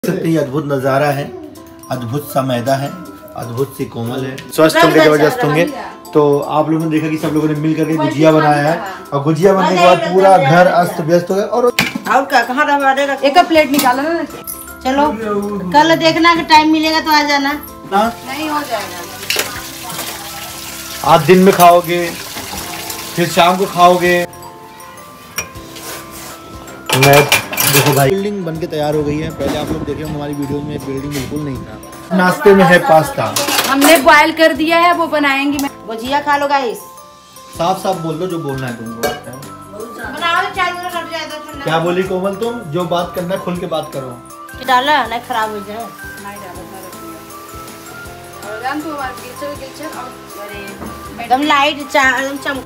सकते ही अद्भुत नज़ारा है, अद्भुत सा मैदा है, अद्भुत सी कोमल है, स्वस्थ होंगे, जबरदस्त होंगे। तो आप लोगों ने देखा कि सब लोगों ने मिल करके गुजिया बनाया है और गुजिया बनने के बाद पूरा घर अस्त व्यस्त हो गया। और क्या कहाँ रहा एक प्लेट निकालो ना। चलो कल देखना कि टाइम मिलेगा तो आ जाना। नहीं हो जाएगा। आज दिन में खाओगे फिर शाम को खाओगे। मैं देखो भाई बिल्डिंग बनके तैयार हो गई है। पहले आप लोग देखे हमारी वीडियो में बिल्डिंग बिल्कुल नहीं था। नाश्ते में है पास्ता, हमने बॉयल कर दिया है, वो बनाएंगे। मैं गुजिया खा लो गाइस। साफ साफ बोल दो जो बोलना है तुमको। क्या बोली कोमल तुम? जो बात करना है खुल के बात करो। डाला नहीं खराब हो जाए। एकदम लाइट चम।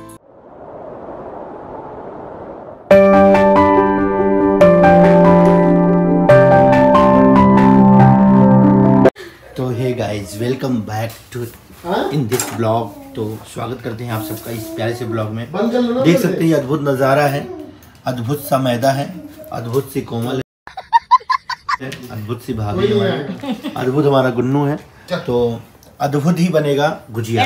तो hey guys welcome back to in this blog. तो स्वागत करते हैं आप सबका इस प्यारे से ब्लॉग में। देख सकते हैं अद्भुत नज़ारा है, अद्भुत सा मैदा है, अद्भुत सी कोमल है, अद्भुत सी भाभी है, अद्भुत हमारा गुन्नू है। तो अद्भुत ही बनेगा गुजिया।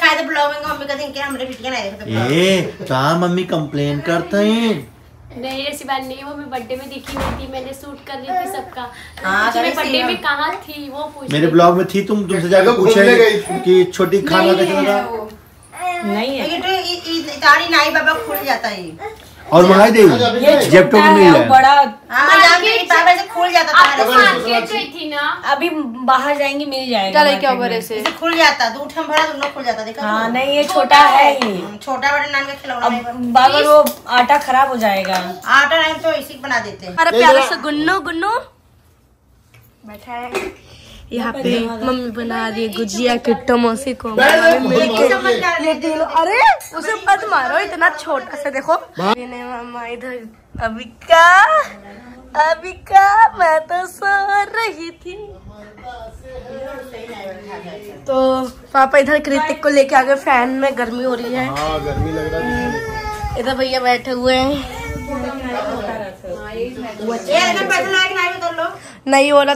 मम्मी कंप्लेन करते हैं। नहीं ऐसी बात नहीं है, वो मैं बर्थडे में दिखी नहीं थी, मैंने शूट कर रही थी सबका। मैं बर्थडे में कहाँ थी वो पूछ। मेरे ब्लॉग में थी, तुमसे जाकर पूछेंगे कि छोटी खाना कैसा लगा। नहीं है तारी नाई बाबा खुल जाता है और मंगाई दे जेप्टो में मिल है बड़ा। से खुल जाता था। थी ना अभी बाहर जाएंगे मिल जाएगा। क्या बड़े से खुल जाता, दूध हम भरा दोनों खुल जाता। देखा हाँ नहीं ये छोटा है ही, छोटा बड़े नान का खिलौना। बाबा वो आटा खराब हो जाएगा। आटा नहीं तो इसी बना देते हैं। हमारा प्यारा सा गुन्नू बैठा है यहाँ पे। मम्मी बना रही है गुजिया किट्टो मौसी को लेती लो। अरे उसे मत मारो, इतना छोटा सा देखो। मामा इधर अभी का मैं तो सो रही थी। तो पापा इधर कृतिक को लेके आ गए। फैन में गर्मी हो रही है। गर्मी लग रहा है। इधर भैया बैठे हुए हैं। नहीं बोला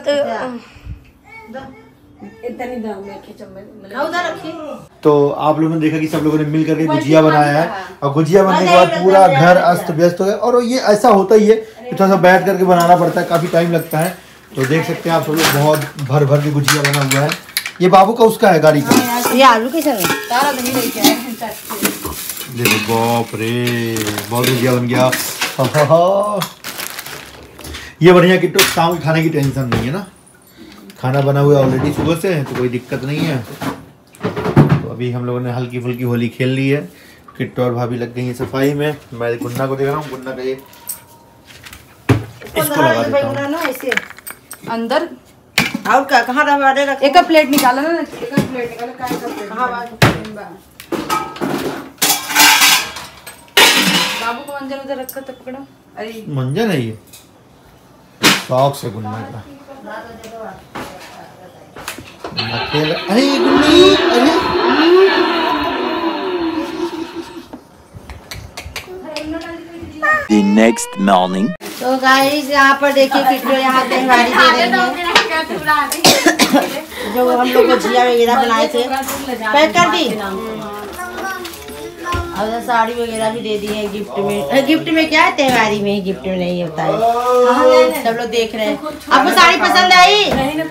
तो आप लोगों ने देखा कि सब लोगों ने मिल करके गुजिया बनाया है और गुजिया बनने के बाद पूरा घर अस्त व्यस्त हो गया। और ये ऐसा होता ही है कि थोड़ा सा बैठ करके बनाना पड़ता है, काफी टाइम लगता है। तो देख सकते हैं आप सब लोग, बहुत भर भर के गुजिया बना हुआ है। ये बाबू का उसका है गाड़ी का। ये आलू कैसे देखो बाप रे, बहुत गुजिया बन गया। ये बढ़िया कि तो शाम के खाने की टेंशन नहीं है ना, खाना बना हुआ ऑलरेडी सुबह से, तो कोई दिक्कत नहीं है। तो अभी हम लोगों ने हल्की फुल्की होली खेल ली है। किट्टू और भाभी लग गई है सफाई में। मैं गुन्ना को देख रहा हूँ, गुन्ना का ये इसको लगा देता हूँ ऐसे अंदर। और क्या कहाँ रहा? एक प्लेट निकालो ना। एक प्लेट निकालो। बाबू को मंजन उधर रखकर तो पकड़ो। अरे मंजन है ये, शौक से गुन्ना का। अरे गुन्नी, अरे The next morning. तो गाइस यहाँ पर देखिए किट्टू यहाँ तैयारी दे रही है। जो हम लोग गुजिया वगैरह बनाए थे पैक कर दी और साड़ी वगैरह भी दे दी है गिफ्ट में। गिफ्ट में क्या है, त्योहारी में, गिफ्ट में नहीं होता है। सब लोग देख रहे हैं। आपको साड़ी पसंद आई?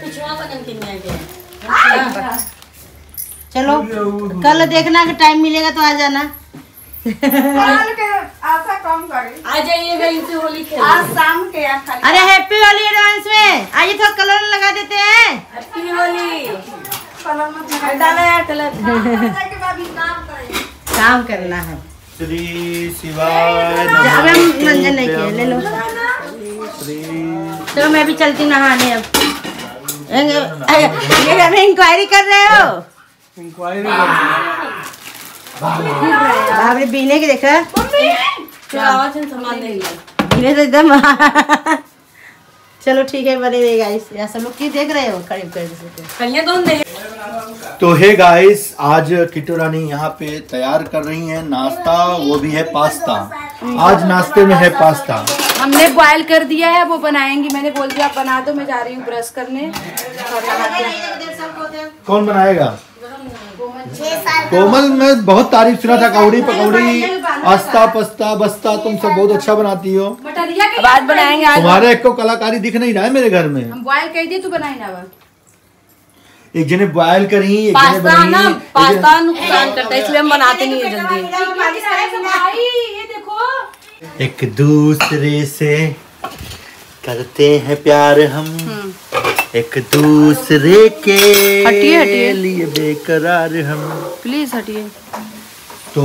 चलो कल देखना कि टाइम मिलेगा तो आ जाना। आ जाइएगा इनसे होली खेलने। आज शाम के अरे हैप्पी होली एडवांस में। आइए थोड़ा कलर लगा देते हैं। हैप्पी होली। डाला यार कलर। काम करना है। श्री शिवाय अब हम मंजन नहीं किए, ले लो। चलो मैं भी चलती नहाने। अब ये इंक्वायरी कर रहे हो? आपने बीने की देखा? बीने तो एकदम। चलो ठीक है, बने रहेगा। इस सब लोग की देख रहे हो करीब करीब। तो हे गाइस, आज किट्टू रानी यहाँ पे तैयार कर रही हैं नाश्ता, वो भी है पास्ता। आज नाश्ते में है पास्ता। हमने बॉयल कर दिया है, वो बनाएंगी। मैंने बोल दिया आप बना दो, मैं जा रही हूँ ब्रश करने। कौन बनाएगा? कोमल, मैं बहुत तारीफ सुना था, कौड़ी पकौड़ी, आस्ता पस्ता बस्ता तुम सब बहुत अच्छा बनाती हो। बात बनाएंगे आज। तुम्हारे एक को कलाकारी दिख नहीं रहा है मेरे घर में। हम बॉयल कर दिए, तू बनाई ना। एक जने बॉयल करी, एक जने बनाई। पास्ता नुकसान करता है, इसलिए हम बनाते नहीं है जल्दी। ये देखो, एक दूसरे से करते हैं प्यार हम, एक दूसरे के हटिए लिए बेकरार हम। प्लीज हटिए। तो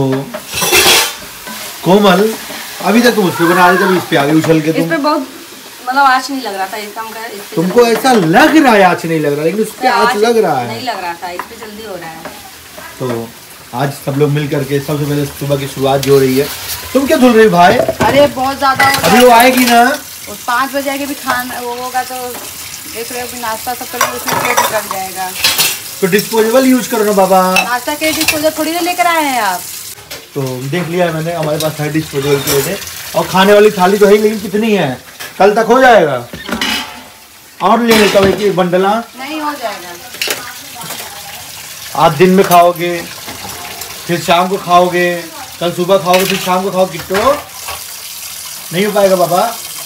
कोमल, अभी तक तुम उस पे बना रही थी, इस पे आगे उछल के इस पे बहुत मतलब आँच नहीं लग रहा था, इसका तुमको ऐसा लग रहा है आँच नहीं लग रहा, लेकिन उस पे आँच लग रहा है। नहीं लग रहा था, इस पे जल्दी हो रहा है। तो आज सब लोग मिल करके सबसे पहले सुबह की शुरुआत जो हो रही है। तुम क्या धुल रही भाई? अरे बहुत ज्यादा अभी वो आएगी ना, 5 बजे के भी खाना वो होगा, तो देख रहे हो नाश्ता सब करेंगे, उसमें पेट निकल जाएगा। तो डिस्पोजेबल यूज करो ना बाबा। नाश्ता के डिस्पोजल थोड़ी ना लेकर आए हैं आप। तो देख लिया है मैंने, हमारे पास है डिस्पोजेबल प्लेट, और खाने वाली थाली तो है, लेकिन कितनी है? कल तक हो जाएगा। और ले लेता हूँ एक बंडला। नहीं हो जाएगा। आज दिन में खाओगे, फिर शाम को खाओगे, कल सुबह खाओगे, फिर शाम को खाओ, किट्टो नहीं हो पाएगा बाबा।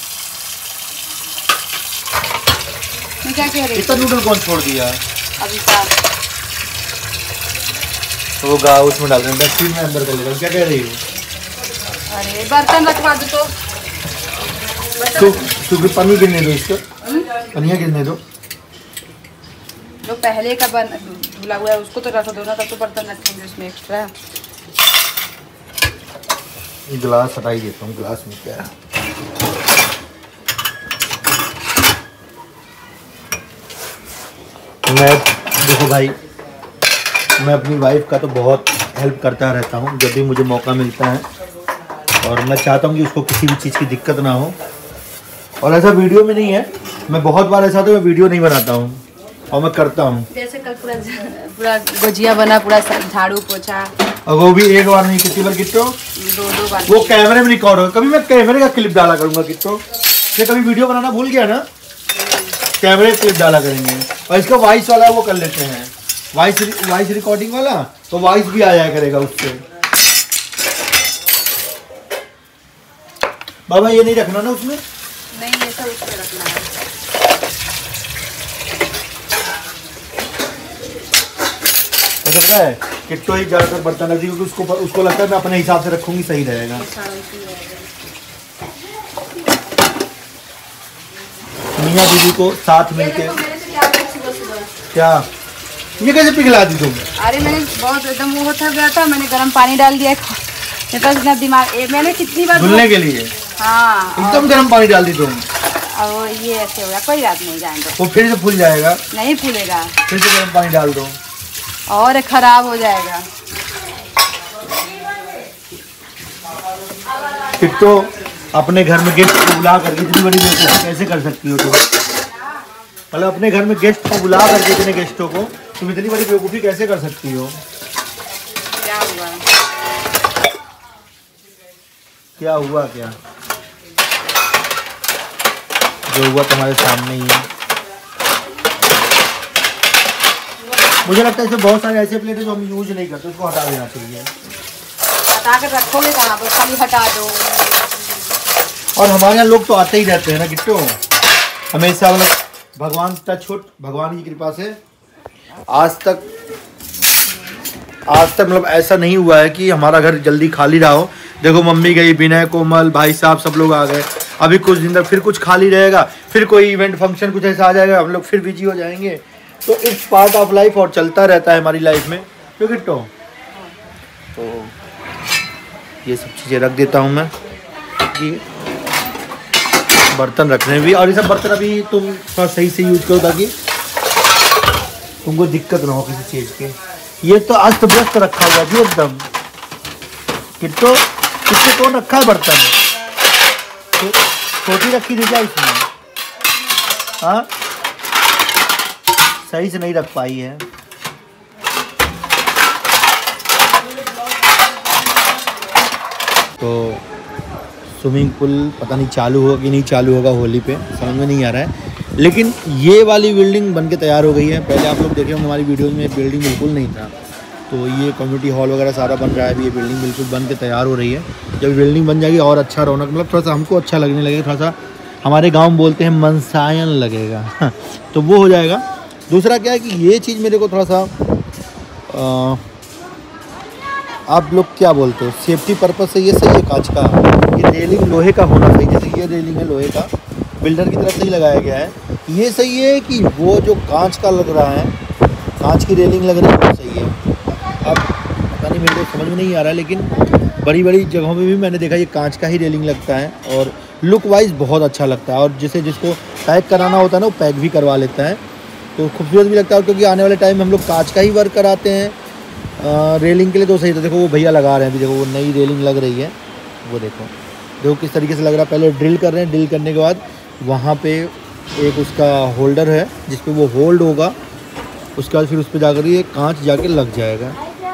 क्या कह रही? इतना नूडल कौन छोड़ दिया? अभी का तो गाँव उसमें डाल देंगे, डस्टबिन में अंदर कर लेगा। क्या कह रही हो? अरे बर्तन रखवा दो तो पनीर गिरने दो, इसको पनिया गिरने दो। जो पहले का धुला हुआ है उसको तो रख दो ना, तब तो बर्तन रखेंगे उसमें एक्स्ट्रा। गिलास हटाई देता हूँ, गिलास में क्या है। मैं देखो भाई, मैं अपनी वाइफ का तो बहुत हेल्प करता रहता हूँ जब भी मुझे मौका मिलता है, और मैं चाहता हूँ कि उसको किसी भी चीज़ की दिक्कत ना हो। और ऐसा वीडियो में नहीं है, मैं बहुत बार ऐसा तो मैं वीडियो नहीं बनाता हूँ और मैं करता हूँ। जैसे कल पूरा गुजिया बना, पूरा झाड़ू पोछा, और वो भी एक बार नहीं, कितनी बार किट्टो? 2 बार। वो कैमरे में रिकॉर्ड होगा। कभी मैं कैमरे का क्लिप डाला करूँगा किट्टो, मैं कभी वीडियो बनाना भूल गया ना, कैमरे क्लिप डाला करेंगे। और इसका वॉइस वाला वो कर लेते हैं, वॉइस रिकॉर्डिंग वाला, तो वॉइस भी आ जाया करेगा उससे। बाबा ये नहीं रखना ना उसमें? नहीं, ये सब उसमें रखना है। ऐसा पता है, किट्टो ही ज़्यादातर बर्तन रखती है, क्योंकि उसको लगता है मैं अपने हिसाब से रखूंगी सही रहेगा। मियाँ बीवी को साथ मिलके क्या ये कैसे पिघला दी तुम? अरे मैंने बहुत एकदम वो थक गया था, मैंने गर्म पानी डाल दिया, इतना दिमाग मैंने कितनी बार धुलने के लिए। हाँ, एकदम गर्म पानी डाल दी तुम। और ये ऐसे हो गया, कोई बात नहीं, जाएंगे वो फिर से फूल जाएगा। नहीं फूलेगा, फिर से गर्म पानी डाल दो और खराब हो जाएगा। किट्टो अपने घर में गेस्ट को बुला करके इतनी बड़ी बेवकूफ़ी कैसे कर सकती हो तुम? मतलब अपने घर में गेस्ट को बुला करके इतने गेस्टों को तुम इतनी बड़ी बेवकूफ़ी कैसे कर सकती हो? क्या हुआ? क्या हुआ? क्या जो हुआ तुम्हारे सामने ही है। मुझे लगता है इसमें बहुत सारे ऐसे प्लेट है जो हम यूज नहीं करते, उसको हटा देना चाहिए। हटा कर रखोगे कहाँ पर? खाली हटा दो। और हमारे यहाँ लोग तो आते ही रहते हैं ना किट्टो, हमेशा। मतलब भगवान टचवुड, भगवान की कृपा से आज तक मतलब ऐसा नहीं हुआ है कि हमारा घर जल्दी खाली रहा हो। देखो मम्मी गई, विनय, कोमल, भाई साहब सब लोग आ गए। अभी कुछ दिन तक फिर कुछ खाली रहेगा, फिर कोई इवेंट फंक्शन कुछ ऐसा आ जाएगा, हम लोग फिर बिजी हो जाएंगे। तो इट्स पार्ट ऑफ लाइफ, और चलता रहता है हमारी लाइफ में, क्यों किट्टो? तो ये सब चीज़ें रख देता हूँ मैं, कि बर्तन रखने भी। और ये सब बर्तन अभी तुम थोड़ा सही से यूज करो ताकि तुमको दिक्कत ना हो किसी चीज़ की। ये तो अस्त व्यस्त रखा हुआ जी एकदम। किट्टो किसने कौन रखा है बर्तन? छोटी रखी थी क्या इसमें? हाँ, सही से नहीं रख पाई है। तो स्विमिंग पूल पता नहीं चालू होगा कि नहीं चालू होगा होली पे, समझ में नहीं आ रहा है। लेकिन ये वाली बिल्डिंग बन के तैयार हो गई है। पहले आप लोग देखे होंगे हमारी वीडियोज़ में बिल्डिंग बिल्कुल नहीं था, तो ये कम्युनिटी हॉल वगैरह सारा बन रहा है। अभी ये बिल्डिंग बिल्कुल बन के तैयार हो रही है। जब बिल्डिंग बन जाएगी और अच्छा रौनक, मतलब थोड़ा सा हमको अच्छा लगने लगेगा, थोड़ा सा हमारे गाँव में बोलते हैं मनसायन लगेगा तो वो हो जाएगा। दूसरा क्या है कि ये चीज़ मेरे को थोड़ा सा आप लोग क्या बोलते हो, सेफ्टी पर्पस से ये सही है। कांच का ये रेलिंग लोहे का होना चाहिए, जैसे ये रेलिंग है लोहे का, बिल्डर की तरफ से ही लगाया गया है। ये सही है कि वो जो कांच का लग रहा है, कांच की रेलिंग लग रही है, वो सही है। अब पता नहीं, मेरे को समझ में नहीं आ रहा है, लेकिन बड़ी बड़ी जगहों में भी मैंने देखा ये कांच का ही रेलिंग लगता है और लुक वाइज बहुत अच्छा लगता है। और जिसे जिसको पैक कराना होता है ना, वो पैक भी करवा लेता है, तो खूबसूरत भी लगता है। क्योंकि आने वाले टाइम में हम लोग कांच का ही वर्क कराते हैं रेलिंग के लिए, तो सही। तो देखो वो भैया लगा रहे हैं अभी, देखो वो नई रेलिंग लग रही है, वो देखो किस तरीके से लग रहा है। पहले ड्रिल कर रहे हैं, ड्रिल करने के बाद वहाँ पे एक उसका होल्डर है जिस पे वो होल्ड होगा, उसके बाद फिर उस पर जाकर ये कांच जाके लग जाएगा।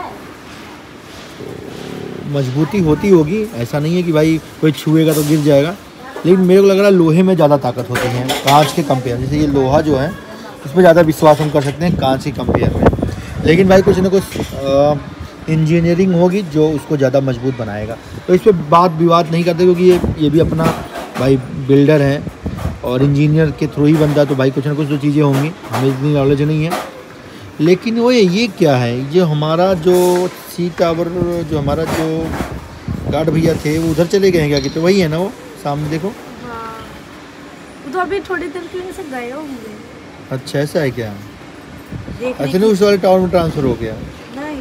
तो मजबूती होती होगी, ऐसा नहीं है कि भाई कोई छुएगा तो गिर जाएगा, लेकिन मेरे को लग रहा है लोहे में ज़्यादा ताकत होती है कांच के कंपेयर। जैसे ये लोहा जो है उस पर ज़्यादा विश्वास हम कर सकते हैं कांच के कंपेयर में। लेकिन भाई कुछ ना कुछ इंजीनियरिंग होगी जो उसको ज़्यादा मजबूत बनाएगा। तो इस पर बात विवाद नहीं करते, क्योंकि ये भी अपना भाई बिल्डर है और इंजीनियर के थ्रू ही बनता है, तो भाई कुछ ना कुछ तो चीज़ें होंगी, हमें इतनी नॉलेज नहीं है। लेकिन वो ये क्या है, ये हमारा जो सी टावर, जो हमारा जो गार्ड भैया थे वो उधर चले गए हैं क्या? कि तो वही है ना वो सामने देखो। हाँ, तो अभी थोड़ी देर के लिए से गए होंगे। अच्छा ऐसा है क्या? अच्छा नहीं, उस वाले टावर में ट्रांसफ़र हो गया? नहीं,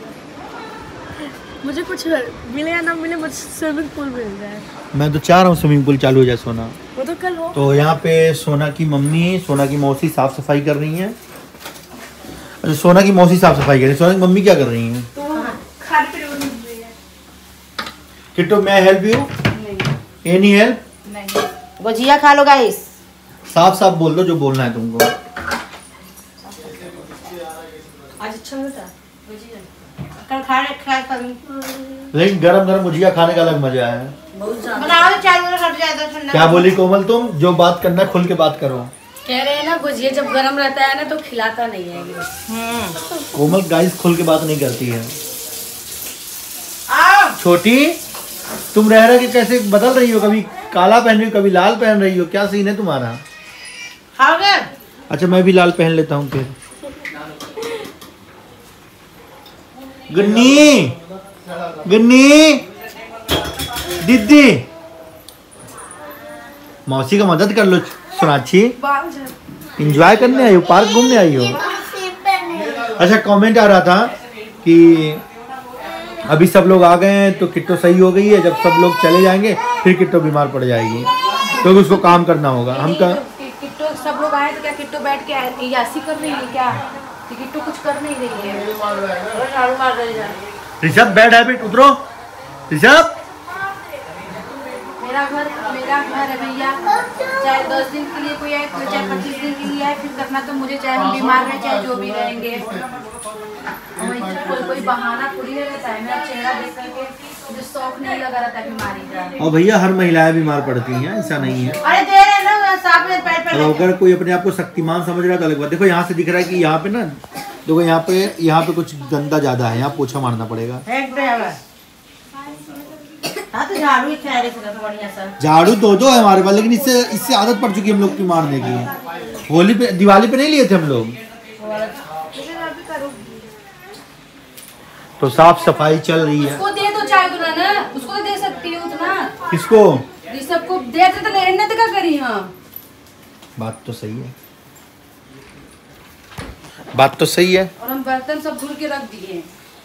मुझे कुछ मिले या ना मिले, मुझे स्विमिंग पूल मिल रहा है। मैं तो चाह रहा हूँ स्विमिंग पूल चालू हो जाए सोना। वो तो कल हो। तो यहाँ पे सोना की मम्मी, सोना की मौसी साफ़ सफाई कर रही हैं। अच्छा सोना की मौसी साफ़ सफाई कर रही है, सोना की मम्मी क्या कर रही हैं? किट्टू मैं help you? Any help? Gujiya खा लो गाइस। साफ साफ बोल दो जो बोलना है तुमको। आज अच्छा होता कल खा लेकिन गरम गरम गुजिया खाने का अलग मजा है। बहुत ज्यादा बनाओ, चाय वाला हट जाएगा ठंडा। क्या बोली कोमल तुम? जो बात करना है खुल के बात करो। कह रहे हैं ना, गुजिया जब गरम रहता है ना तो खिलाता नहीं है। कोमल गाइस खुल के बात नहीं करती है। छोटी तुम रह रहे कि कैसे बदल रही हो, कभी काला पहन रही हो कभी लाल पहन रही हो, क्या सीन है तुम्हारा? खाओगे? अच्छा मैं भी लाल पहन लेता हूँ फिर। गन्नी गन्नी दीदी मौसी का मदद कर लो। सोनाक्षी एंजॉय करने आई हो, पार्क घूमने आई हो? अच्छा कमेंट आ रहा था कि अभी सब लोग आ गए हैं तो किट्टो सही हो गई है, जब सब लोग चले जाएंगे फिर किट्टो बीमार पड़ जाएगी, तो उसको काम करना होगा। हम का किट्टो सब लोग आए तो क्या किट्टो बैठ के यासी कर रही है क्या? किट्टू कुछ कर नहीं रही है। ऋषभ बैड हैबिट उतरो। ऋषभ मेरा घर है भैया, चाहे 10 दिन के लिए कोई आए, चाहे 25 दिन के लिए आए, फिर करना तो मुझे, चाहे हम बीमार रहे चाहे जो भी रहेंगे। कोई बहाना पूरी रहता है। मेरा चेहरा देख करके मुझे शौक नहीं लगा रहता बीमारी का। और भैया हर महिलाएं बीमार पड़ती हैं, ऐसा नहीं है। अरे दे रहे ना साफ में पैर और अगर कोई अपने आप को शक्तिमान समझ रहा है तो अलग बात। देखो यहाँ से दिख रहा है कि यहाँ पे ना, देखो यहाँ पे कुछ गंदा ज्यादा है, यहाँ पोछा मारना पड़ेगा। हाँ तो झाड़ू ही खैर से बढ़िया सा। झाड़ू दो है हमारे पास, लेकिन इससे आदत पड़ चुकी है हम लोग की मारने की। होली पे दिवाली पे नहीं लिए थे हम लोग। तो साफ सफाई चल रही है। उसको दे दो चाय दूना ना, उसको दे सकती है उतना। किसको? सबको देते तो लेने तो क्या करी? हाँ बात तो सही है, बात तो सही है। और हम बर्तन सब धुल के रख दिए।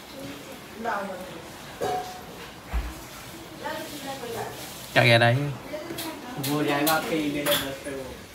क्या कह रहा है? हो जाएगा आपके ईमेल एड्रेस पे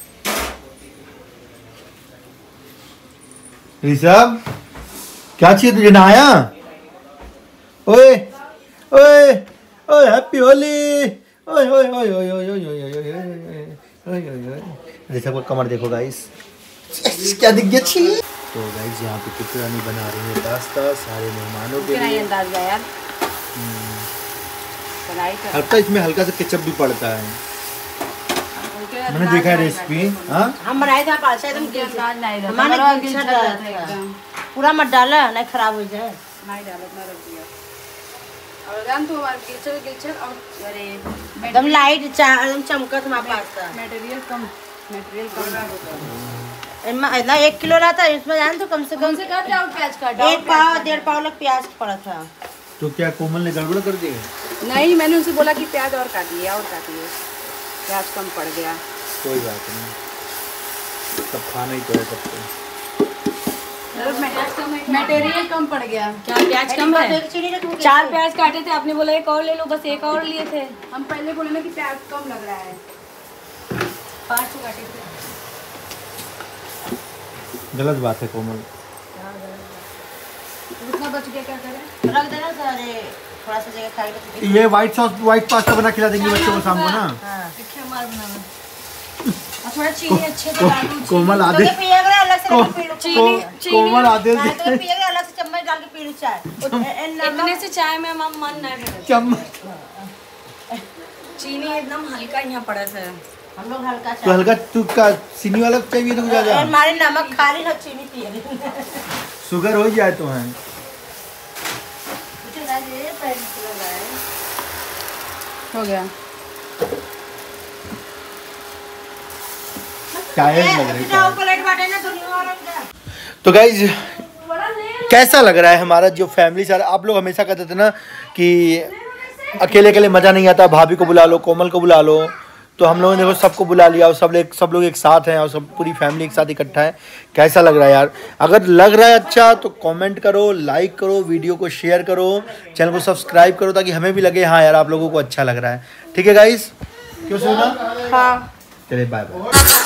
वो। ऋषभ क्या चाहिए तुझे? नहाया? ओए ओए ओए हैप्पी होली। ओए ओए ओए ओए ओए ओए ओए ओए। ऋषभ का कमर देखो गाइस, क्या दिख गया छी। तो गाइस यहाँ पे किट्टू रानी बना रही है पास्ता सारे मेहमानों के लिए। अंदाज यार। हल्का इसमें हल्का सा केचप भी पड़ता है, मैंने देखा है रेसिपी। हाँ हम बनाए थे पालसा एकदम हमारे पूरा मत डाला नहीं खराब हो जाए। एकदम लाइट एकदम चमकत हमारे पास मटेरियल कम इतना 1 किलो रहा था इसमें जान तो कम से कम प्याज काटा 1 पाव 1.5 पाव लग प्याज पड़ा था। तो क्या कोमल ने गड़बड़ कर दी? नहीं, मैंने उनसे बोला कि प्याज और काटिए प्याज कम पड़ गया। कोई बात नहीं, सब खाना ही तो है सबको। मटेरियल कम पड़ गया। क्या प्याज कम है? 4 प्याज काटे थे, आपने बोला 1 और ले लो, बस 1 और लिए थे। हम पहले बोले ना कि प्याज कम लग रहा है। 5 काटे थे। गलत बात है कोमल। इतना बच गया, क्या करें? रख देना सारे थोड़ा सा जगह खाएगा। ये व्हाइट पास्ता बना खिला देंगे बच्चों को शाम को ना। थोड़ा चीनी अच्छे से डालू। कोमल आधे कोमल आधे अलग से चम्मच डाल के पी लो चाय। इतने से चाय में मन नहीं भरेगा। चम्मच चीनी एकदम हल्का यहाँ पड़ा था। हम लोग हल्का तो हल्का तू का चीनी वाला चाहिए तो ज्यादा। हमारे नमक खा रही ना चीनी पिए शुगर हो जाए तो है। हो गया। तो गाइज कैसा लग रहा है हमारा जो फैमिली सारा? आप लोग हमेशा कहते थे ना कि अकेले अकेले मज़ा नहीं आता, भाभी को बुला लो, कोमल को बुला लो। तो हम लोगों ने देखो सबको बुला लिया और सब लोग एक साथ हैं और सब पूरी फैमिली एक साथ इकट्ठा है। कैसा लग रहा है यार? अगर लग रहा है अच्छा तो कमेंट करो, लाइक करो, वीडियो को शेयर करो, चैनल को सब्सक्राइब करो ताकि हमें भी लगे हाँ यार आप लोगों को अच्छा लग रहा है। ठीक है गाइस, क्यों सोना? हाँ चलिए बाय बाय।